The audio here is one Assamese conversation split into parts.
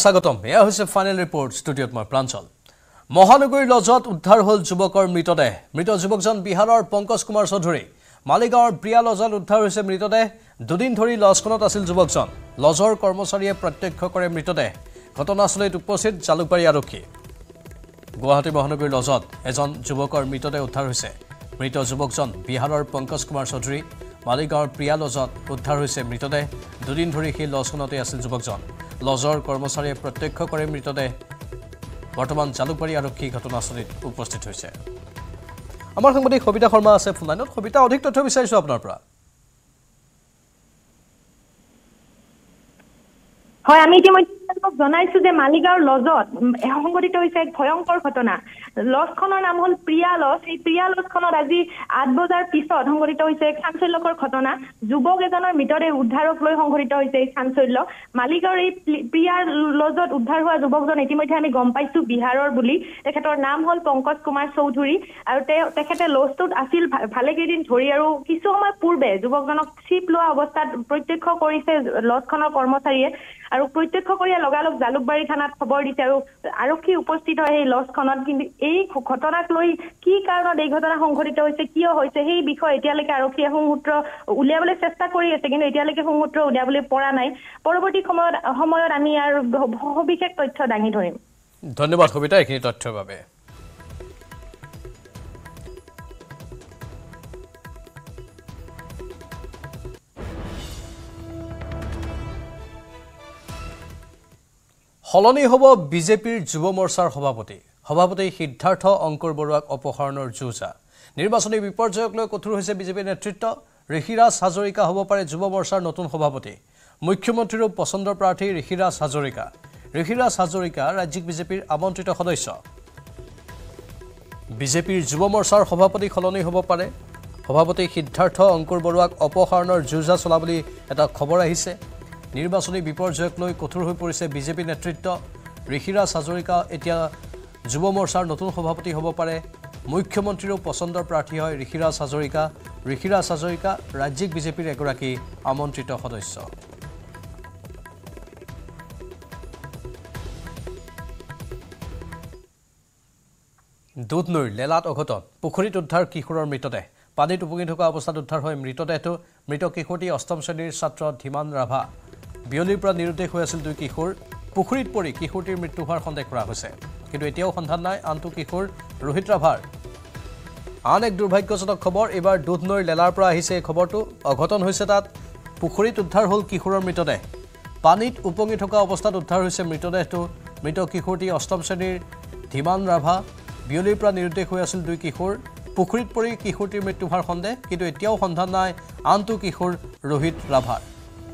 স্বাগতম এয়া হৈছে ফাইনেল ৰিপৰ্ট ষ্টুডিঅ'ত মই প্ৰাঞ্চল মহানগৰীৰ লজত উদ্ধাৰ হ'ল যুৱকৰ মৃতদেহ মৃত যুৱকজন বিহাৰৰ পংকজ কুমাৰ চৌধুৰী মালিগাঁৱৰ প্ৰিয়া লজত উদ্ধাৰ হৈছে মৃতদেহ দুদিন ধৰি লজখনত আছিল যুৱকজন লজৰ কৰ্মচাৰীয়ে প্ৰত্যক্ষ কৰে মৃতদেহ ঘটনাস্থলীত উপস্থিত জালুকবাৰী আৰক্ষী গুৱাহাটী মহানগৰীৰ লজত এজন যুৱকৰ মৃতদেহ উদ্ধাৰ হৈছে মৃত যুৱকজন বিহাৰৰ পংকজ কুমাৰ চৌধুৰী মালিগাঁৱৰ প্ৰিয়া লজত উদ্ধাৰ হৈছে মৃতদেহ দুদিন ধৰি সেই লজখনতে আছিল যুৱকজন লজৰ কৰ্মচাৰীয়ে প্ৰত্যক্ষ কৰে মৃতদেহ বৰ্তমান জালুকবাৰী আৰক্ষী ঘটনাস্থলীত উপস্থিত হৈছে আমাৰ সাংবাদিক সবিতা শৰ্মা আছে ফোন লাইনত সবিতা অধিক তথ্য বিচাৰিছো আপোনাৰ পৰা হয় আমি ইতিমধ্যে জনাইছো যে মালিগাঁৱৰ লজত সংঘটিত হৈছে এক ভয়ংকৰ ঘটনা লজখনৰ নাম হ'ল প্ৰিয়া লজ এই প্ৰিয়া লজখনত আজি ৮ বজাৰ পিছত সংঘটিত হৈছে এক চাঞ্চল্যকৰ ঘটনা যুৱক এজনৰ মৃতদেহ উদ্ধাৰক লৈ সংঘটিত হৈছে এই চাঞ্চল্য মালিগাঁৱৰ এই প্ৰিয়া লজত উদ্ধাৰ হোৱা যুৱকজন ইতিমধ্যে আমি গম পাইছো বিহাৰৰ বুলি তেখেতৰ নাম হ'ল পংকজ কুমাৰ চৌধুৰী আৰু তেখেতে লজটোত আছিল ভালে কেইদিন ধৰি আৰু কিছু সময় পূৰ্বে যুৱকজনক চিপ লোৱা অৱস্থাত প্ৰত্যক্ষ কৰিছে লজখনৰ কৰ্মচাৰীয়ে আৰু প্ৰত্যক্ষ কৰি লগালগ জালুকবাৰী থানাত খবৰ দিছে আৰু আৰক্ষী উপস্থিত হয় এই লজখনত কিন্তু এই ঘটনাক লৈ কি কাৰণত এই ঘটনা সংঘটিত হৈছে কিয় হৈছে সেই বিষয়ে এতিয়ালৈকে আৰক্ষীয়ে সংসূত্ৰ উলিয়াবলৈ চেষ্টা কৰি আছে কিন্তু এতিয়ালৈকে সংসূত্ৰ উলিয়াবলৈ পৰা নাই পৰৱৰ্তী সময়ত আমি আৰু সবিশেষ তথ্য দাঙি ধৰিম ধন্যবাদ সবিতা এইখিনি তথ্যৰ বাবে হলনি হ'ব বিজেপিৰ যুৱ মৰ্চাৰ সভাপতি সিদ্ধাৰ্থ অংকুৰ বৰুৱাক অপহৰণৰ যুঁজা নিৰ্বাচনী বিপৰ্যয়ক লৈ কঠোৰ হৈছে বিজেপিৰ নেতৃত্ব ঋষিৰাজ হাজৰিকা হ'ব পাৰে যুৱ মৰ্চাৰ নতুন সভাপতি মুখ্যমন্ত্ৰীৰ পছন্দৰ প্ৰাৰ্থী ঋষিৰাজ হাজৰিকা ৰাজ্যিক বিজেপিৰ আমন্ত্ৰিত সদস্য বিজেপিৰ যুৱ মৰ্চাৰ সভাপতি সলনি হ'ব পাৰে সভাপতি সিদ্ধাৰ্থ অংকুৰ বৰুৱাক অপহৰণৰ যুঁজা চলা বুলি এটা খবৰ আহিছে নিৰ্বাচনী বিপৰ্যয়ক লৈ কঠোৰ হৈ পৰিছে বিজেপি নেতৃত্ব ঋষিৰাজ হাজৰিকা এতিয়া যুৱ মৰ্চাৰ নতুন সভাপতি হ'ব পাৰে মুখ্যমন্ত্ৰীৰ পছন্দৰ প্ৰাৰ্থী হয় ঋষিৰাজ হাজৰিকা ৰাজ্যিক বিজেপিৰ এগৰাকী আমন্ত্ৰিত সদস্য দুধনৈৰ লেলাত অঘটন পুখুৰীত উদ্ধাৰ কিশোৰৰ মৃতদেহ পানীত উপঙি থকা অৱস্থাত উদ্ধাৰ হয় মৃতদেহটো মৃত কিশোৰটি অষ্টম শ্ৰেণীৰ ছাত্ৰ ধীমান ৰাভা বিয়লিৰ পৰা নিৰুদ্দেশ হৈ আছিল দুই কিশোৰ পুখুৰীত পৰি কিশোৰটিৰ মৃত্যু হোৱাৰ সন্দেহ কৰা হৈছে কিন্তু এতিয়াও সন্ধান নাই আনটো কিশোৰ ৰোহিত ৰাভাৰ আন এক দুৰ্ভাগ্যজনক খবৰ এবাৰ দুধনৈৰ লেলাৰ পৰা আহিছে এই খবৰটো অঘটন হৈছে তাত পুখুৰীত উদ্ধাৰ হ'ল কিশোৰৰ মৃতদেহ পানীত উপঙি থকা অৱস্থাত উদ্ধাৰ হৈছে মৃতদেহটো মৃত কিশোৰটি অষ্টম শ্ৰেণীৰ ধীমান ৰাভা বিয়লিৰ পৰা নিৰুদ্দেশ হৈ আছিল দুই কিশোৰ পুখুৰীত পৰি কিশোৰটিৰ মৃত্যু হোৱাৰ সন্দেহ কিন্তু এতিয়াও সন্ধান নাই আনটো কিশোৰ ৰোহিত ৰাভাৰ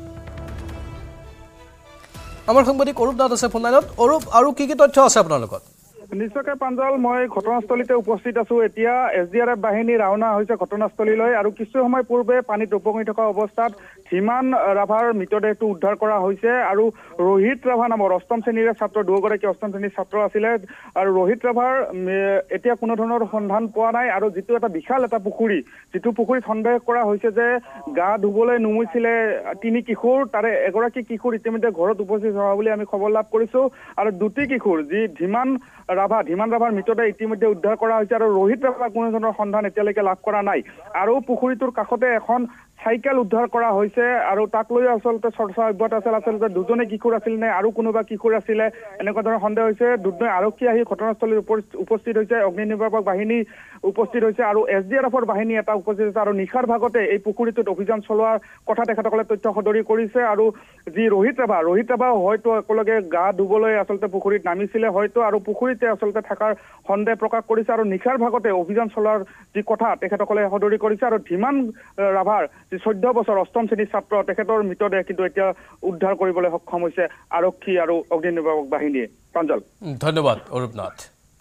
আমাৰ সাংবাদিক অৰূপ নাথ আছে ফোন লাইনত অৰূপ আৰু কি তথ্য আছে আপোনাৰ লগত নিশ্চয়কৈ প্ৰাঞ্জল মই ঘটনাস্থলীতে উপস্থিত আছো এতিয়া SDRF বাহিনী ৰাওনা হৈছে ঘটনাস্থলীলৈ আৰু কিছু সময় পূৰ্বে পানীত উপঙি থকা অৱস্থাত ধীমান ৰাভাৰ মৃতদেহটো উদ্ধাৰ কৰা হৈছে আৰু ৰোহিত ৰাভা নামৰ অষ্টম শ্ৰেণীৰ ছাত্ৰ দুগৰাকী অষ্টম শ্ৰেণীৰ ছাত্ৰ আছিলে আৰু ৰোহিত ৰাভাৰ এতিয়া কোনো ধৰণৰ সন্ধান পোৱা নাই আৰু যিটো এটা বিশাল এটা পুখুৰী যিটো পুখুৰীত সন্দেহ কৰা হৈছে যে গা ধুবলৈ নুমুইছিলে তিনি কিশোৰ তাৰে এগৰাকী কিশোৰ ইতিমধ্যে ঘৰত উপস্থিত হোৱা বুলি আমি খবৰ লাভ কৰিছো আৰু দুটি কিশোৰ যি ধীমান ৰাভাৰ মৃতদেহ ইতিমধ্যে উদ্ধাৰ কৰা হৈছে আৰু ৰোহিত ৰাভাৰ কোনো ধৰণৰ সন্ধান এতিয়ালৈকে লাভ কৰা নাই আৰু পুখুৰীটোৰ কাষতে এখন চাইকেল উদ্ধাৰ কৰা হৈছে আৰু তাক লৈ আচলতে চৰ্চা অব্যাহত আছিল আচলতে দুজনে কিশোৰ আছিল নে আৰু কোনোবা কিশোৰ আছিলে এনেকুৱা ধৰণৰ সন্দেহ হৈছে দুধনৈ আৰক্ষী আহি ঘটনাস্থলীত উপস্থিত হৈছে অগ্নি নিৰ্বাপক বাহিনী উপস্থিত হৈছে আৰু SDRFৰ বাহিনী এটা উপস্থিত হৈছে আৰু নিশাৰ ভাগতে এই পুখুৰীটোত অভিযান চলোৱাৰ কথা তেখেতসকলে তথ্য সদৰি কৰিছে আৰু যি ৰোহিত ৰাভা হয়তো একেলগে গা ধুবলৈ আচলতে পুখুৰীত নামিছিলে হয়তো আৰু পুখুৰীতে আচলতে থকাৰ সন্দেহ প্ৰকাশ কৰিছে আৰু নিশাৰ ভাগতে অভিযান চলোৱাৰ যি কথা তেখেতসকলে সদৰি কৰিছে আৰু ধীমান ৰাভাৰ যি 14 বছৰ অষ্টম শ্ৰেণীৰ ছাত্ৰ তেখেতৰ মৃতদেহ কিন্তু এতিয়া উদ্ধাৰ কৰিবলৈ সক্ষম হৈছে আৰক্ষী আৰু অগ্নি নিৰ্বাপক বাহিনীয়ে প্ৰাঞ্জল ধন্যবাদ অৰূপ নাথ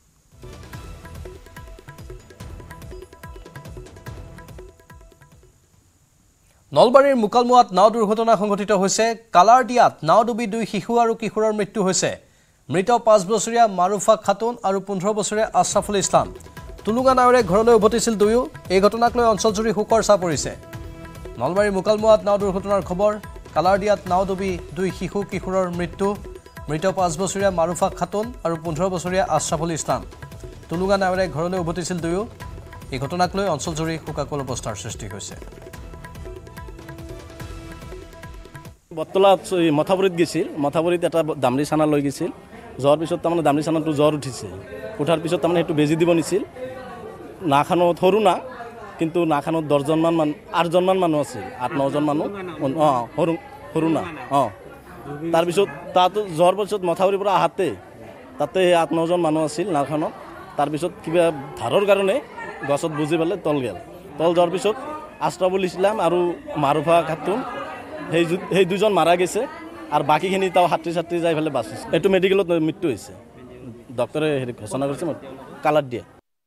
নলবাৰীৰ মুকালমুৱাত নাও দুৰ্ঘটনা সংঘটিত হৈছে কালাৰদিয়াত নাও ডুবি দুই শিশু আৰু কিশোৰৰ মৃত্যু হৈছে মৃত 5 বছৰীয়া মাৰুফা খাতুন আৰু 15 বছৰীয়া আশৰাফুল ইছলাম তুলুঙা নাৱেৰে ঘৰলৈ উভতিছিল দুয়ো এই ঘটনাক লৈ অঞ্চলজুৰি শোকৰ ছাঁ পৰিছে নলবাৰীৰ মুকালমুৱাত নাও দুৰ্ঘটনাৰ খবৰ কালাৰদিয়াত নাও ডুবি দুই শিশু কিশোৰৰ মৃত্যু মৃত 5 বছৰীয়া মাৰুফা খাতুন আৰু 15 বছৰীয়া আশৰাফুল ইছলাম তুলুঙা নাৱেৰে ঘৰলৈ উভতিছিল দুয়ো। এই ঘটনাক লৈ অঞ্চলজুৰি শোকাকুল অৱস্থাৰ সৃষ্টি হৈছে। বটতলাত মথাবৰীত গৈছিল, মথাবৰীত এটা দামৰি চানা লৈ গৈছিল। যোৱাৰ পিছত তাৰমানে দামৰি চানাটো জ্বৰ উঠিছে, উঠাৰ পিছত তাৰমানে সেইটো বেজি দিব নিছিল। নাখানত সৰু না, কিন্তু নাখানত 10জনমান 8জনমান মানুহ আছিল, 8-9জন মানুহ সৰু সৰু না তাৰপিছত তাতো যোৱাৰ পিছত মথাউৰিৰ পৰা আহাতে তাতে 8-9জন মানুহ আছিল নাখানত। তাৰপিছত কিবা ধাৰৰ কাৰণে গছত বুজি পেলাই তল গেল। তল যোৱাৰ পিছত আশৰাফুল ইছলাম আৰু মাৰুফা খাতুন সেই দুজন মাৰা গৈছে আৰু বাকীখিনি তাও হাতী যাই পেলাই বাচিছে। এইটো মেডিকেলত মৃত্যু হৈছে, ডক্টৰে ঘোষণা কৰিছে কালাৰ দিয়ে।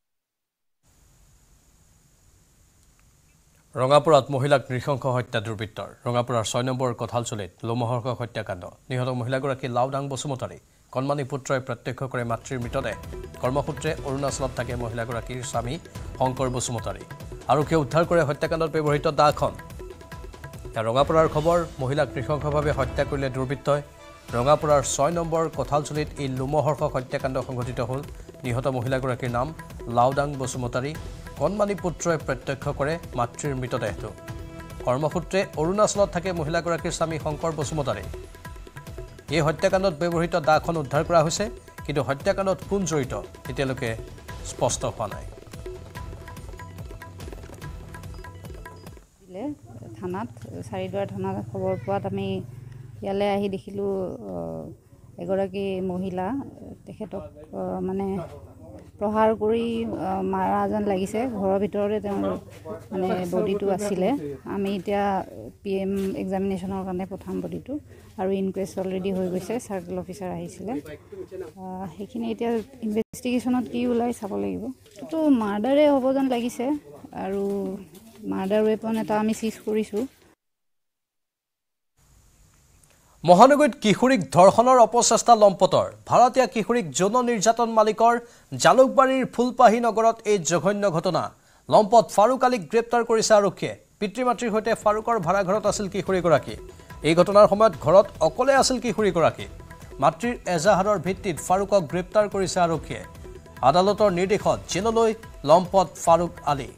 ৰঙাপুৰত মহিলাক নৃশংস হত্যা দুৰ্বৃত্তৰ। ৰঙাপুৰৰ 6 নম্বৰ কঁঠালচুলিত লোমহৰ্ষক হত্যাকাণ্ড। নিহত মহিলাগৰাকী লাওডাং বসুমতাৰী। কণমানি পুত্ৰই প্ৰত্যক্ষ কৰে মাতৃৰ মৃতদেহ। কৰ্মসূত্ৰে অৰুণাচলত থাকে মহিলাগৰাকীৰ স্বামী শংকৰ বসুমতাৰী। আৰক্ষীয়ে উদ্ধাৰ কৰে হত্যাকাণ্ডত ব্যৱহৃত দাখন। ৰঙাপুৰৰ খবৰ, মহিলাক নৃশংসভাৱে হত্যা কৰিলে দুৰ্বৃত্তই। ৰঙাপুৰৰ 6 নম্বৰ কঁঠালচুলিত এই লোমহৰ্ষক হত্যাকাণ্ড সংঘটিত হ'ল। নিহত মহিলাগৰাকীৰ নাম লাওডাং বসুমতাৰী। কণমানি পুত্ৰই প্ৰত্যক্ষ কৰে মাতৃৰ মৃতদেহটো। কৰ্মসূত্ৰে অৰুণাচলত থাকে মহিলাগৰাকীৰ স্বামী শংকৰ বসুমতাৰী। এই হত্যাকাণ্ডত ব্যৱহৃত দাখন উদ্ধাৰ কৰা হৈছে, কিন্তু হত্যাকাণ্ডত কোন জড়িত এতিয়ালৈকে স্পষ্ট হোৱা নাই। থানাত চাৰিদুৱাৰ থানাত খবৰ পোৱাত আমি ইয়ালৈ আহি দেখিলোঁ এগৰাকী মহিলা তেখেতক মানে প্ৰহাৰ কৰি মাৰা যেন লাগিছে। ঘৰৰ ভিতৰতে তেওঁৰ মানে বডিটো আছিলে। আমি এতিয়া PM এক্সামিনেশ্যনৰ কাৰণে পঠাম বডিটো, আৰু ইনকুৱেষ্ট অলৰেডি হৈ গৈছে, চাৰ্কেল অফিচাৰ আহিছিলে। সেইখিনি এতিয়া ইনভেষ্টিগেশ্যনত কি ওলাই চাব লাগিব। তো মাৰ্ডাৰে হ'ব যেন লাগিছে, আৰু মাৰ্ডাৰ ৱেপন এটা আমি চিজ কৰিছোঁ। মহানগৰীত কিশোৰীক ধৰ্ষণৰ অপচেষ্টা লম্পটৰ। ভাড়াতীয়া কিশোৰীক যৌন নিৰ্যাতন মালিকৰ জালুকবাৰীৰ ফুলপাহী নগৰত এই জঘন্য ঘটনা। লম্পট ফাৰুক আলীক গ্ৰেপ্তাৰ কৰিছে আৰক্ষীয়ে। পিতৃ মাতৃৰ সৈতে ফাৰুকৰ ভাড়াঘৰত আছিল কিশোৰীগৰাকী। এই ঘটনাৰ সময়ত ঘৰত অকলে আছিল কিশোৰীগৰাকী। মাতৃৰ এজাহাৰৰ ভিত্তিত ফাৰুকক গ্ৰেপ্তাৰ কৰিছে আৰক্ষীয়ে। আদালতৰ নিৰ্দেশত জেললৈ লম্পট ফাৰুক আলী।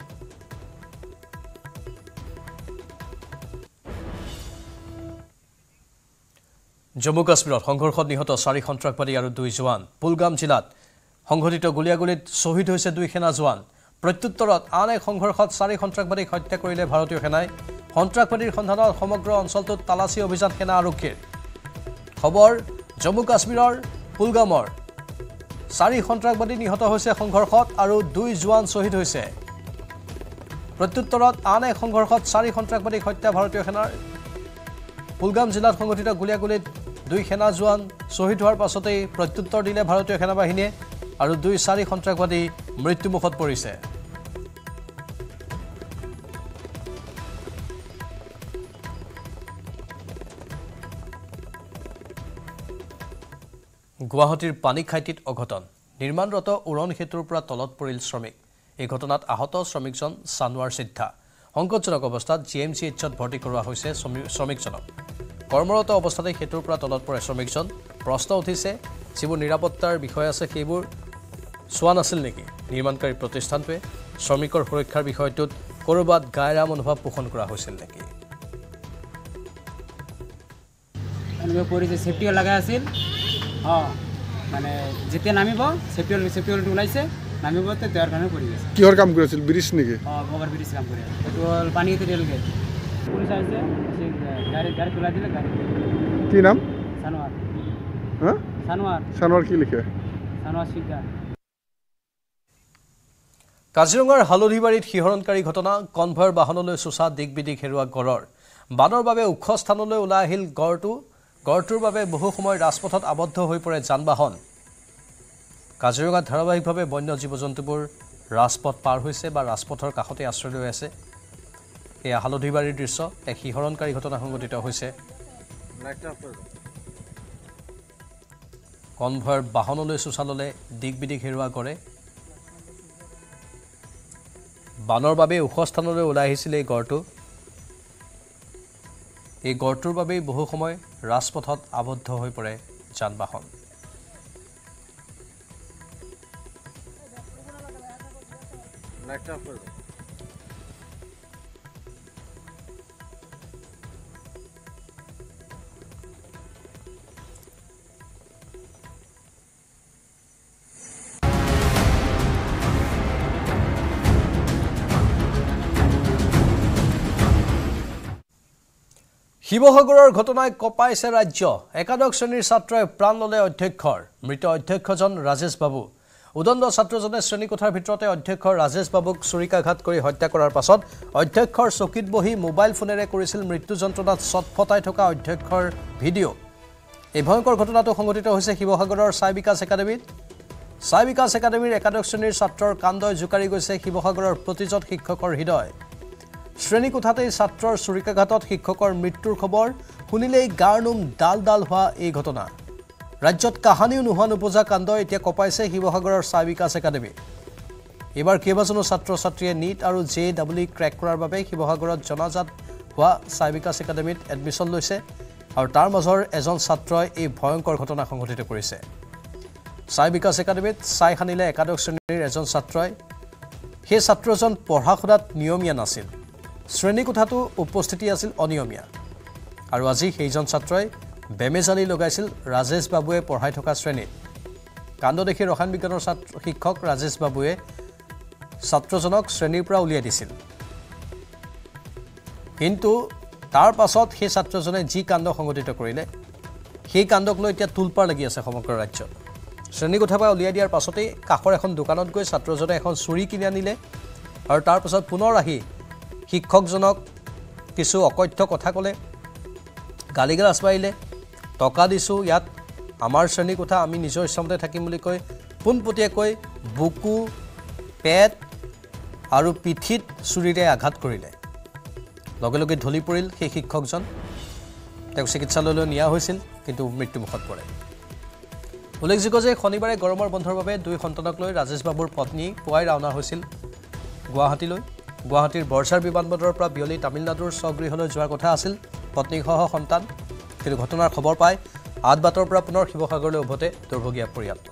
জম্মু কাশ্মীৰত সংঘৰ্ষত নিহত 4 সন্ত্ৰাসবাদী আৰু 2 জোৱান। পুলগাম জিলাত সংঘটিত গুলীয়াগুলীত শ্বহীদ হৈছে 2 সেনা জোৱান। প্ৰত্যুত্তৰত আন এক সংঘৰ্ষত 4 সন্ত্ৰাসবাদীক হত্যা কৰিলে ভাৰতীয় সেনাই। সন্ত্ৰাসবাদীৰ সন্ধানত সমগ্ৰ অঞ্চলটোত তালাচী অভিযান সেনা আৰক্ষীৰ। খবৰ, জম্মু কাশ্মীৰৰ পুলগামৰ 4 সন্ত্ৰাসবাদী নিহত হৈছে সংঘৰ্ষত আৰু 2 জোৱান শ্বহীদ হৈছে। প্ৰত্যুত্তৰত আন এক সংঘৰ্ষত 4 সন্ত্ৰাসবাদীক হত্যা ভাৰতীয় সেনাৰ। পুলগাম জিলাত সংঘটিত গুলীয়াগুলীত 2 সেনা জোৱান শ্বহীদ হোৱাৰ পাছতেই প্ৰত্যুত্তৰ দিলে ভাৰতীয় সেনাবাহিনীয়ে, আৰু 4 সন্ত্ৰাসবাদী মৃত্যুমুখত পৰিছে। গুৱাহাটীৰ পানীখাইটিত অঘটন। নিৰ্মাণৰত উৰণ সেতুৰ পৰা তলত পৰিল শ্ৰমিক। এই ঘটনাত আহত শ্ৰমিকজন চানোৱাৰ সিদ্ধা। সংকটজনক অৱস্থাত GMCHত ভৰ্তি কৰোৱা হৈছে শ্ৰমিকজনক। কৰ্মৰত অৱস্থাতে সেতুৰ পৰা তলত পৰে শ্ৰমিকজন। প্ৰশ্ন উঠিছে, যিবোৰ নিৰাপত্তাৰ বিষয় আছে সেইবোৰ চোৱা নাছিল নেকি নিৰ্মাণকাৰী প্ৰতিষ্ঠানটোৱে? শ্ৰমিকৰ সুৰক্ষাৰ বিষয়টোত ক'ৰবাত গায়ৰা মনোভাৱ পোষণ কৰা হৈছিল নেকি? সেফটিও লগা আছিল, মানে যেতিয়া নামিব সেফটিওলটো ওলাইছে, নামিব তেওঁৰ কাৰণে পৰি গৈছে। কিহৰ কাম কৰি আছিল? ব্ৰিজ নেকি? অভাৰ ব্ৰিজ কাম কৰি এইটো হ'ল পানীতে ৰেল গেট। পুলিচ আহিছে, গাড়ী তোলাই দিলে। গাড়ী কি নাম? চানোৱাৰ। হা? চানোৱাৰ কি লিখে? চানোৱাৰ চিগা। কাজিৰঙাৰ হালধিবাৰীত শিহৰণকাৰী ঘটনা। কনভয়ৰ বাহনলৈ চোচা দিক বিদিক হেৰুওৱা গড়ৰ। বানৰ বাবে ওখ স্থানলৈ ওলাই আহিল গড়টো। গড়টোৰ বাবে বহু সময় ৰাজপথত আবদ্ধ হৈ পৰে যান বাহন। কাজিৰঙাত ধাৰাবাহিকভাৱে বন্য জীৱ জন্তুবোৰ ৰাজপথ পাৰ হৈছে বা ৰাজপথৰ কাষতে আশ্ৰয় লৈ আছে। এয়া হালধিবাৰীৰ দৃশ্য। এক শিহৰণকাৰী ঘটনা সংঘটিত হৈছে। কনভয়ৰ বাহনলৈ চোচা ল'লে দিক বিদিক হেৰুওৱা গড়ে। বানৰ বাবে ওখ স্থানলৈ ওলাই আহিছিল এই গড়টো। এই গড়টোৰ বাবেই বহু সময় ৰাজপথত আবদ্ধ হৈ পৰে যান বাহন শিৱসাগৰৰ ঘটনাই কপাইছে ৰাজ্য একাদশ শ্ৰেণীৰ ছাত্ৰই প্ৰাণ ললে অধ্যক্ষৰ মৃত অধ্যক্ষজন ৰাজেশ বাবু উদণ্ড ছাত্ৰজনে শ্ৰেণীকোঠাৰ ভিতৰতে অধ্যক্ষ ৰাজেশ বাবুক ছুৰিকাঘাত কৰি হত্যা কৰাৰ পাছত অধ্যক্ষৰ চকীত বহি মোবাইল ফোনেৰে কৰিছিল মৃত্যু যন্ত্ৰণাত ছটফটাই থকা অধ্যক্ষৰ ভিডিঅ' এই ভয়ংকৰ ঘটনাটো সংঘটিত হৈছে শিৱসাগৰৰ সাই বিকাশ একাডেমীত সাই বিকাশ একাডেমীৰ একাদশ শ্ৰেণীৰ ছাত্ৰৰ কাণ্ডই জোকাৰি গৈছে শিৱসাগৰৰ প্ৰতিজন শিক্ষকৰ হৃদয় শ্ৰেণীকোঠাতেই ছাত্ৰৰ ছুৰিকাঘাতত শিক্ষকৰ মৃত্যুৰ খবৰ শুনিলেই গাৰ নোম ডাল ডাল হোৱা এই ঘটনা ৰাজ্যত কাহানিও নোহোৱা নোপোজা কাণ্ড এতিয়া কপাইছে শিৱসাগৰৰ সাই বিকাশ একাডেমী এবাৰ কেইবাজনো ছাত্ৰ ছাত্ৰীয়ে নীট আৰু JEE ক্ৰেক কৰাৰ বাবে শিৱসাগৰত জনাজাত হোৱা সাই বিকাশ একাডেমীত এডমিশ্যন লৈছে আৰু তাৰ মাজৰ এজন ছাত্ৰই এই ভয়ংকৰ ঘটনা সংঘটিত কৰিছে সাই বিকাশ একাডেমীত ছাই খানিলে একাদশ শ্ৰেণীৰ এজন ছাত্ৰই সেই ছাত্ৰজন পঢ়া শুনাত নিয়মীয়া নাছিল শ্ৰেণীকোঠাটো উপস্থিতি আছিল অনিয়মীয়া আৰু আজি সেইজন ছাত্ৰই বেমেজালি লগাইছিল ৰাজেশ বাবুৱে পঢ়াই থকা শ্ৰেণীত কাণ্ড দেখি ৰসায়ন বিজ্ঞানৰ শিক্ষক ৰাজেশ বাবুৱে ছাত্ৰজনক শ্ৰেণীৰ পৰা উলিয়াই দিছিল কিন্তু তাৰ পাছত সেই ছাত্ৰজনে যি কাণ্ড সংঘটিত কৰিলে সেই কাণ্ডক লৈ এতিয়া তুলপাৰ লাগি আছে সমগ্ৰ ৰাজ্যত শ্ৰেণীকোঠাৰ পৰা উলিয়াই দিয়াৰ পাছতেই কাষৰ এখন দোকানত গৈ ছাত্ৰজনে এখন ছুৰী কিনি আনিলে আৰু তাৰ পাছত পুনৰ আহি শিক্ষকজনক কিছু অকথ্য কথা ক'লে গালিগালাজ মাৰিলে টকা দিছোঁ ইয়াত আমাৰ শ্ৰেণীকোঠা আমি নিজৰ ইচ্ছামতে থাকিম বুলি কৈ পোনপটীয়াকৈ বুকু পেট আৰু পিঠিত ছুৰীৰে আঘাত কৰিলে লগে লগে ঢলি পৰিল সেই শিক্ষকজন তেওঁক চিকিৎসালয়লৈ নিয়া হৈছিল কিন্তু মৃত্যুমুখত পৰে উল্লেখযোগ্য যে শনিবাৰে গৰমৰ বন্ধৰ বাবে দুই সন্তানক লৈ ৰাজেশ বাবুৰ পত্নী পুৱাই ৰাওনা হৈছিল গুৱাহাটীলৈ গুৱাহাটীৰ বৰঝাৰ বিমানবন্দৰৰ পৰা বিয়লি তামিলনাডুৰ স্বগৃহলৈ যোৱাৰ কথা আছিল পত্নীসহ সন্তান কিন্তু ঘটনাৰ খবৰ পাই আঠ বাটৰ পৰা পুনৰ শিৱসাগৰলৈ উভতে দুৰ্ভগীয়া পৰিয়ালটো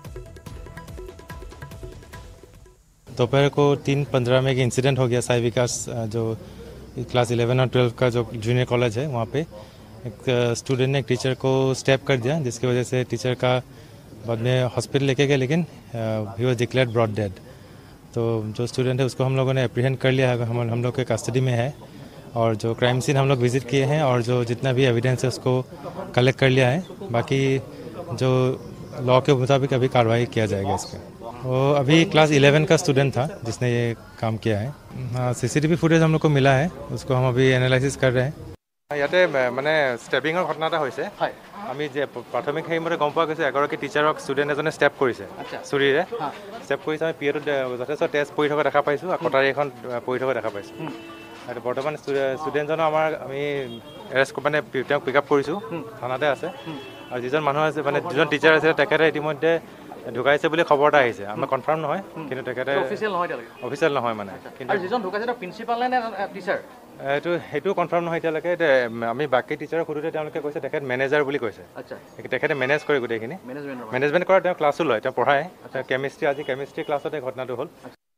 दोपहर को 3:15 में एक इंसिडेंट हो गया साई विकास जो क्लास 11 और 12 का जो जूनियर कॉलेज है वहाँ पे एक स्टूडेंट ने एक टीचर को स्टैप कर दिया जिसकी वजह से टीचर का बाद में हॉस्पिटल लेके गए लेकिन he was declared brought dead तो जो स्टूडेंट है उसको हम लोगों ने एप्रीहेंड कर लिया है हम लोग के कस्टडी में है और जो क्राइम सीन हम लोग विजिट किए हैं और जो जितना भी एविडेंस है उसको कलेक्ट कर लिया है बाकी जो लॉ के मुताबिक अभी कार्रवाई किया जाएगा इस पर वो अभी क्लास 11 का स्टूडेंट था जिसने ये काम किया है हाँ CCTV फुटेज हम लोग को मिला है उसको हम अभी एनालाइसिस कर रहे हैं ইয়াতে মানে ষ্টেপিঙৰ ঘটনা এটা হৈছে আমি যে প্ৰাথমিক সেইমতে গম পোৱা গৈছে এগৰাকী টিচাৰক ষ্টুডেণ্ট এজনে ষ্টেপ কৰিছে চুৰিৰে ষ্টেপ কৰিছে আমি পিৰিয়ডত যথেষ্ট টেষ্ট পৰি থকা দেখা পাইছোঁ আৰু কটাৰী এখন পৰি থকা দেখা পাইছোঁ আৰু বৰ্তমান ষ্টুডেণ্টজনক আমি এৰেষ্ট মানে তেওঁক পিক আপ কৰিছোঁ থানাতে আছে আৰু যিজন মানুহ আছে মানে যিজন টিচাৰ আছে তেখেতে ইতিমধ্যে ঢুকাইছে বুলি খবৰ এটা আহিছে আমাৰ কনফাৰ্ম নহয় কিন্তু তেখেতে অফিচিয়েল নহয় মানে কিন্তু যিজন ঢুকাইছে তেওঁ প্ৰিন্সিপাল নে টিচাৰ সেইটো কনফাৰ্ম নহয় এতিয়ালৈকে আমি বাকী টিচাৰক সোধোতে তেওঁলোকে কৈছে তেখেত মেনেজাৰ বুলি কৈছে তেখেতে মেনেজ কৰে গোটেইখিনি মেনেজমেণ্ট কৰা তেওঁ ক্লাছো লয় তেওঁ পঢ়ায় কেমিষ্ট্ৰি আজি কেমিষ্ট্ৰি ক্লাছতে ঘটনাটো হ'ল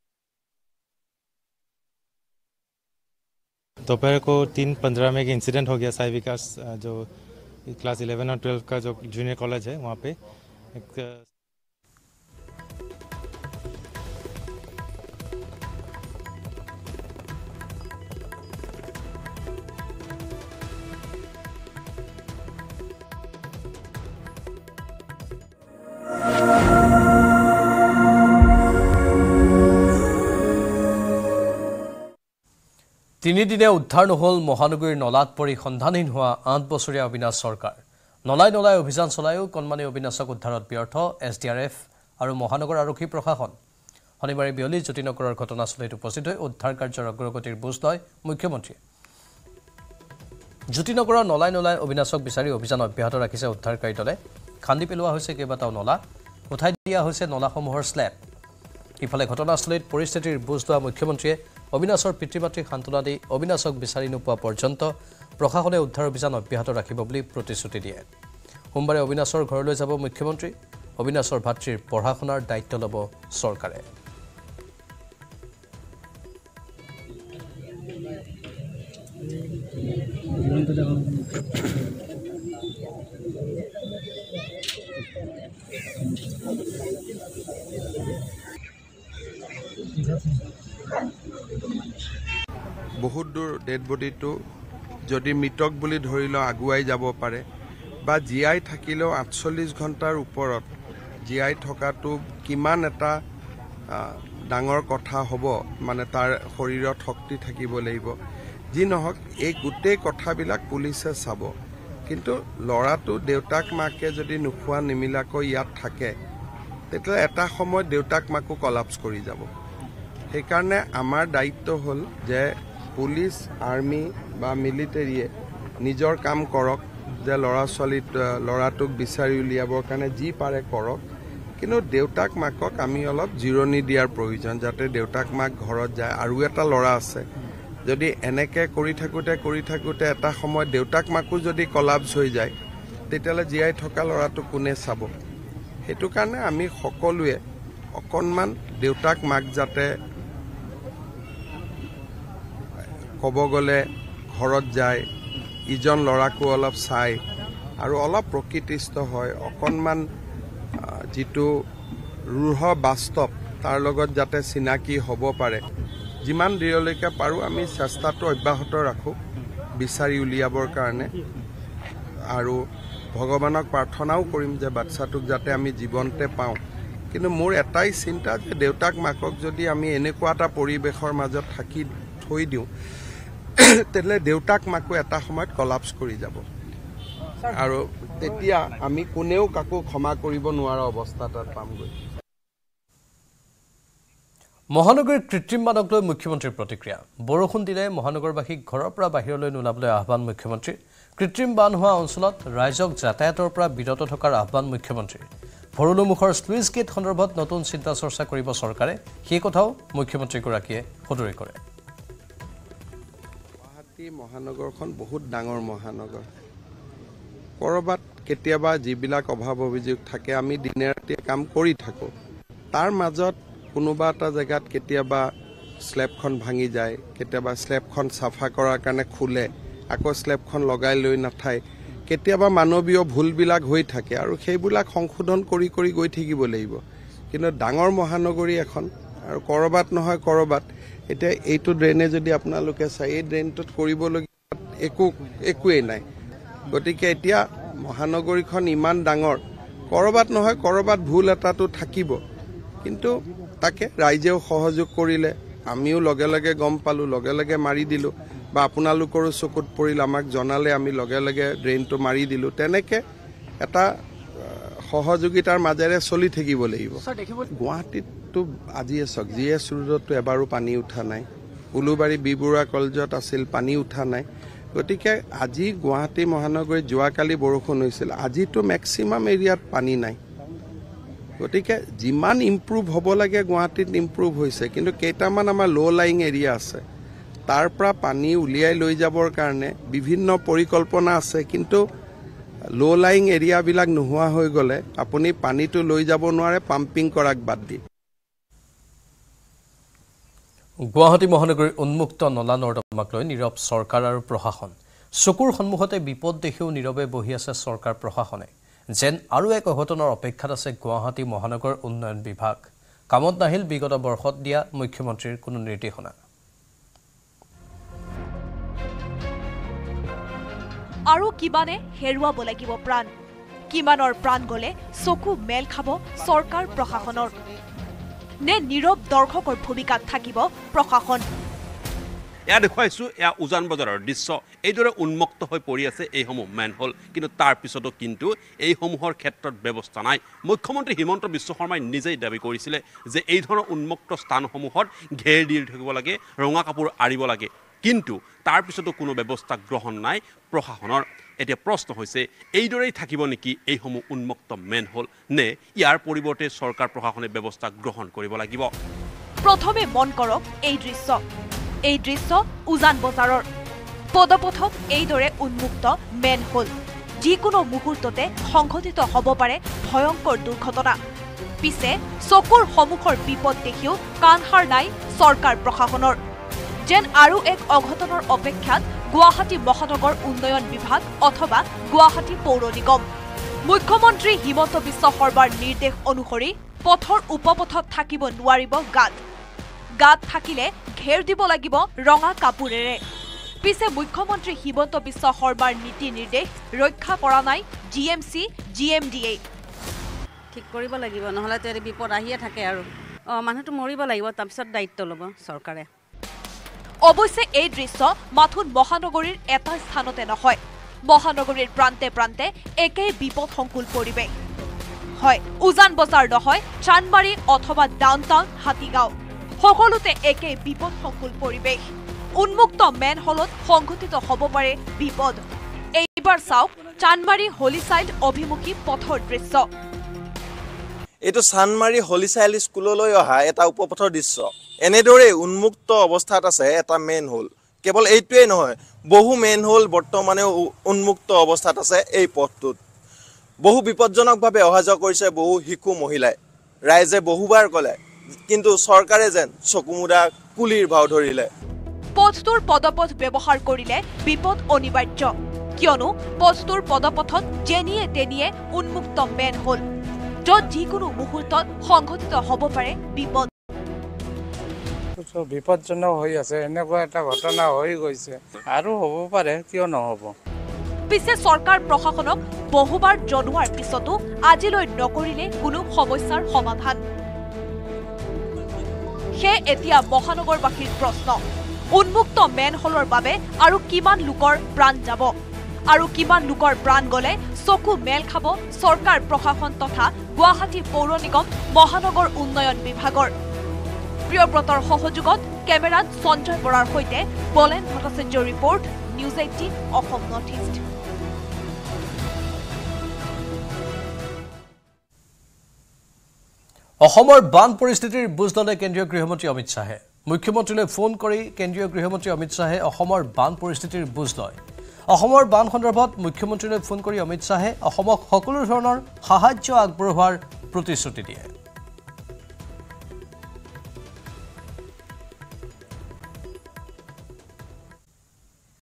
दोपहर को 3:15 में एक इंसिडेंट हो गया साई विकास जो क्लास 11 और 12 का जो जूनियर कॉलेज है वहाँ पे एक তিনিদিনে উদ্ধাৰ নহল মহানগৰীৰ নলাত পৰি সন্ধানহীন হোৱা 8 বছৰীয়া অবিনাশ চৰকাৰ নলাই নলাই অভিযান চলায়ও কণমানি অবিনাশক উদ্ধাৰত ব্যৰ্থ SDRF আৰু মহানগৰ আৰক্ষী প্ৰশাসন শনিবাৰে বিয়লি জ্যোতিনগৰৰ ঘটনাস্থলীত উপস্থিত হৈ উদ্ধাৰ কাৰ্যৰ অগ্ৰগতিৰ বুজ লয় মুখ্যমন্ত্ৰীয়ে জ্যোতিনগৰৰ নলাই নলাই অবিনাশক বিচাৰি অভিযান অব্যাহত ৰাখিছে উদ্ধাৰকাৰী দলে খান্দি পেলোৱা হৈছে কেইবাটাও নলা উঠাই দিয়া হৈছে নলাসমূহৰ স্লেব ইফালে ঘটনাস্থলীত পৰিস্থিতিৰ বুজ লোৱা মুখ্যমন্ত্ৰীয়ে অবিনাশৰ পিতৃ-মাতৃক সান্তনা দি অবিনাশক বিচাৰি নোপোৱা পৰ্যন্ত প্ৰশাসনে উদ্ধাৰ অভিযান অব্যাহত ৰাখিব বুলি প্ৰতিশ্ৰুতি দিয়ে সোমবাৰে অবিনাশৰ ঘৰলৈ যাব মুখ্যমন্ত্ৰী অবিনাশৰ ভাতৃৰ পঢ়া শুনাৰ দায়িত্ব ল'ব চৰকাৰে বহুত দূৰ ডেড বডিটো যদি মৃতক বুলি ধৰি লওঁ আগুৱাই যাব পাৰে বা জীয়াই থাকিলেও ৪৮ ঘণ্টাৰ ওপৰত জীয়াই থকাটো কিমান এটা ডাঙৰ কথা হ'ব মানে তাৰ শৰীৰত শক্তি থাকিব লাগিব যি নহওক এই গোটেই কথাবিলাক পুলিচে চাব কিন্তু ল'ৰাটো দেউতাক মাকে যদি নোখোৱা নিমিলাকৈ ইয়াত থাকে তেতিয়া এটা সময়ত দেউতাক মাকো কলাপছ কৰি যাব সেইকাৰণে আমাৰ দায়িত্ব হ'ল যে পুলিচ আৰ্মি বা মিলিটাৰীয়ে নিজৰ কাম কৰক যে ল'ৰাটোক বিচাৰি উলিয়াবৰ কাৰণে যি পাৰে কৰক কিন্তু দেউতাক মাকক আমি অলপ জিৰণি দিয়াৰ প্ৰয়োজন যাতে দেউতাক মাক ঘৰত যায় আৰু এটা ল'ৰা আছে যদি এনেকৈ কৰি থাকোঁতে এটা সময়ত দেউতাক মাকো যদি কলাপছ হৈ যায় তেতিয়াহ'লে জীয়াই থকা ল'ৰাটো কোনে চাব সেইটো কাৰণে আমি সকলোৱে অকণমান দেউতাক মাক যাতে ক'ব গ'লে ঘৰত যায় ইজন ল'ৰাকো অলপ চাই আৰু অলপ প্ৰকৃতিস্থ হয় অকণমান যিটো ৰুহ বাস্তৱ তাৰ লগত যাতে চিনাকি হ'ব পাৰে যিমান দেৰিলৈকে পাৰোঁ আমি চেষ্টাটো অব্যাহত ৰাখোঁ বিচাৰি উলিয়াবৰ কাৰণে আৰু ভগৱানক প্ৰাৰ্থনাও কৰিম যে বাচ্চাটোক যাতে আমি জীৱনতে পাওঁ কিন্তু মোৰ এটাই চিন্তা যে দেউতাক মাকক যদি আমি এনেকুৱা এটা পৰিৱেশৰ মাজত থৈ দিওঁ তেতিয়াহ'লে দেউতাক মাকো এটা সময়ত কলাপছ কৰি যাব আৰু তেতিয়া আমি কোনেও কাকো ক্ষমা কৰিব নোৱাৰা অৱস্থা তাত পামগৈ মহানগৰীৰ কৃত্ৰিম বানক লৈ মুখ্যমন্ত্ৰীৰ প্ৰতিক্ৰিয়া বৰষুণ দিলে মহানগৰবাসীক ঘৰৰ পৰা বাহিৰলৈ নোলাবলৈ আহ্বান মুখ্যমন্ত্ৰীৰ কৃত্ৰিম বান হোৱা অঞ্চলত ৰাইজক যাতায়াতৰ পৰা বিৰত থকাৰ আহ্বান মুখ্যমন্ত্ৰীৰ ভৰলুমুখৰ স্লুইচ গেট সন্দৰ্ভত নতুন চিন্তা চৰ্চা কৰিব চৰকাৰে সেই কথাও মুখ্যমন্ত্ৰীগৰাকীয়ে সদৰি কৰে গুৱাহাটী মহানগৰখন বহুত ডাঙৰ মহানগৰ কৰবাত কেতিয়াবা যিবিলাক অভাৱ অভিযোগ থাকে আমি দিনে ৰাতিয়ে কাম কৰি থাকোঁ তাৰ মাজত কোনোবা এটা জেগাত কেতিয়াবা স্লেবখন ভাঙি যায় কেতিয়াবা স্লেবখন চাফা কৰাৰ কাৰণে খোলে আকৌ স্লেবখন লগাই লৈ নাথায় কেতিয়াবা মানৱীয় ভুলবিলাক হৈ থাকে আৰু সেইবিলাক সংশোধন কৰি গৈ থাকিব লাগিব কিন্তু ডাঙৰ মহানগৰী এখন আৰু কৰবাত নহয় কৰবাত এতিয়া এইটো ড্ৰেইনে যদি আপোনালোকে চাই এই ড্ৰেইনটোত কৰিবলগীয়া একোৱেই নাই গতিকে এতিয়া মহানগৰীখন ইমান ডাঙৰ কৰবাত নহয় কৰবাত ভুল এটাটো থাকিব কিন্তু তাকে ৰাইজেও সহযোগ কৰিলে আমিও লগে লগে গম পালোঁ লগে লগে মাৰি দিলোঁ বা আপোনালোকৰো চকুত পৰিল আমাক জনালে আমি লগে লগে ড্ৰেইনটো মাৰি দিলোঁ তেনেকৈ এটা সহযোগিতাৰ মাজেৰে চলি থাকিব লাগিব গুৱাহাটীততো আজিয়ে চাওক জি এছ ৰোডতো এবাৰো পানী উঠা নাই উলুবাৰী বি বৰুৱা কলেজত আছিল পানী উঠা নাই গতিকে আজি গুৱাহাটী মহানগৰীত যোৱাকালি বৰষুণ হৈছিল আজিতো মেক্সিমাম এৰিয়াত পানী নাই গতিকে যিমান ইম্প্ৰুভ হ'ব লাগে গুৱাহাটীত ইম্প্ৰুভ হৈছে কিন্তু কেইটামান আমাৰ ল' লাইং এৰিয়া আছে তাৰ পৰা পানী উলিয়াই লৈ যাবৰ কাৰণে বিভিন্ন পৰিকল্পনা আছে কিন্তু ল' লাইং এৰিয়াবিলাক নোহোৱা হৈ গ'লে আপুনি পানীটো লৈ যাব নোৱাৰে পাম্পিং কৰাক বাদ দি গুৱাহাটী মহানগৰীৰ উন্মুক্ত নলা নৰ্দমাক লৈ নীৰৱ চৰকাৰ আৰু প্ৰশাসন চকুৰ সন্মুখতে বিপদ দেখিও নীৰৱে বহি আছে চৰকাৰ প্ৰশাসনে যেন আৰু এক অঘটনৰ অপেক্ষাত আছে গুৱাহাটী মহানগৰ উন্নয়ন বিভাগ কামত নাহিল বিগত বৰ্ষত দিয়া মুখ্যমন্ত্ৰীৰ কোনো নিৰ্দেশনা আৰু কিমানে হেৰুৱাব লাগিব প্ৰাণ কিমানৰ প্ৰাণ গলে চকু মেল খাব চৰকাৰ প্ৰশাসনৰ নে নীৰৱ দৰ্শকৰ ভূমিকাত থাকিব প্ৰশাসন এয়া দেখুৱাইছোঁ এয়া উজান বজাৰৰ দৃশ্য এইদৰে উন্মুক্ত হৈ পৰি আছে এইসমূহ মেনহোল কিন্তু তাৰ পিছতো কিন্তু এইসমূহৰ ক্ষেত্ৰত ব্যৱস্থা নাই মুখ্যমন্ত্ৰী হিমন্ত বিশ্ব শৰ্মাই নিজেই দাবী কৰিছিলে যে এই ধৰণৰ উন্মুক্ত স্থানসমূহত ঘেৰ দি থাকিব লাগে ৰঙা কাপোৰ আৰিব লাগে কিন্তু তাৰ পিছতো কোনো ব্যৱস্থা গ্ৰহণ নাই প্ৰশাসনৰ এতিয়া প্ৰশ্ন হৈছে এইদৰেই থাকিব নেকি এইসমূহ উন্মুক্ত মেনহোল নে ইয়াৰ পৰিৱৰ্তে চৰকাৰ প্ৰশাসনে ব্যৱস্থা গ্ৰহণ কৰিব লাগিব প্ৰথমে মন কৰক এই দৃশ্য উজান বজাৰৰ পদপথত এইদৰে উন্মুক্ত মেনহোল যিকোনো মুহূৰ্ততে সংঘটিত হ'ব পাৰে ভয়ংকৰ দুৰ্ঘটনা পিছে চকুৰ সন্মুখৰ বিপদ দেখিও কাণসাৰ নাই চৰকাৰ প্ৰশাসনৰ যেন আৰু এক অঘটনৰ অপেক্ষাত গুৱাহাটী মহানগৰ উন্নয়ন বিভাগ অথবা গুৱাহাটী পৌৰ নিগম মুখ্যমন্ত্ৰী হিমন্ত বিশ্ব শৰ্মাৰ নিৰ্দেশ অনুসৰি পথৰ উপপথত থাকিব নোৱাৰিব গাঁত থাকিলে ঘেৰ দিব লাগিব ৰঙা কাপোৰেৰে পিছে মুখ্যমন্ত্ৰী হিমন্ত বিশ্ব শৰ্মাৰ নীতি নিৰ্দেশ ৰক্ষা কৰা নাই জিএমচি জিএমডিএ ঠিক কৰিব লাগিব নহলে তেৰি বিপদ আহিয়ে থাকে আৰু মানুহটো মৰিব লাগিব তাৰপিছত দায়িত্ব ল'ব চৰকাৰে অৱশ্যে এই দৃশ্য মাথোন মহানগৰীৰ এটা স্থানতে নহয় মহানগৰীৰ প্ৰান্তে প্ৰান্তে একেই বিপদসংকুল পৰিৱেশ হয় উজান বজাৰ নহয় চানমাৰী অথবা ডাউনটাউন হাতীগাঁও সকলোতে একেই বিপদসংকুল পৰিৱেশ উন্মুক্ত মেনহলত সংঘটিত হ'ব পাৰে বিপদ এইবাৰ চাওক চানমাৰী হলিচাইল্ড অভিমুখী পথৰ দৃশ্য এইটো চানমাৰী হলিচাইল্ড স্কুললৈ অহা এটা উপপথৰ দৃশ্য এনেদৰে উন্মুক্ত অৱস্থাত আছে এটা মেন হোল কেৱল এইটোৱেই নহয় বহু মেন হোল বৰ্তমানে উন্মুক্ত অৱস্থাত আছে এই পথটোত বহু বিপদজনকভাৱে অহা যোৱা কৰিছে বহু শিশু মহিলাই ৰাইজে বহুবাৰ ক'লে কিন্তু চৰকাৰে যেন চকুমুদা কুলিৰ ভাও ধৰিলে পথটোৰ পদপথ ব্যৱহাৰ কৰিলে বিপদ অনিবাৰ্য কিয়নো পথটোৰ পদপথত যেনিয়ে তেনিয়ে উন্মুক্ত মেন হোল য'ত যিকোনো মুহূৰ্তত সংঘটিত হ'ব পাৰে বিপদ বিপদজনক হৈ আছে এনেকুৱা এটা ঘটনা হৈ গৈছে আৰু হ'ব পাৰে কিয় নহ'ব পিছে চৰকাৰ প্ৰশাসনক বহুবাৰ জনোৱাৰ পিছতো আজিলৈ নকৰিলে কোনো সমস্যাৰ সমাধান সেয়ে এতিয়া মহানগৰবাসীৰ প্ৰশ্ন উন্মুক্ত মেনহলৰ বাবে আৰু কিমান লোকৰ প্ৰাণ যাব আৰু কিমান লোকৰ প্ৰাণ গলে চকু মেল খাব চৰকাৰ প্ৰশাসন তথা গুৱাহাটী পৌৰ নিগম মহানগৰ উন্নয়ন বিভাগৰ প্ৰিয়ব্ৰতৰ সহযোগত কেমেৰাত সঞ্জয় বৰাৰ সৈতে বলেন ভট্টাচাৰ্যৰ report news 18 Assam north east অসমৰ বান পৰিস্থিতিৰ বুজ ল'লে কেন্দ্ৰীয় গৃহমন্ত্ৰী অমিত শ্বাহে মুখ্যমন্ত্ৰীলৈ ফোন কৰি কেন্দ্ৰীয় গৃহমন্ত্ৰী অমিত শ্বাহে অসমৰ বান পৰিস্থিতিৰ বুজ লয় অসমৰ বান সন্দৰ্ভত মুখ্যমন্ত্ৰীলৈ ফোন কৰি অমিত শ্বাহে অসমক সকলো ধৰণৰ সাহায্য আগবঢ়োৱাৰ প্ৰতিশ্ৰুতি দিয়ে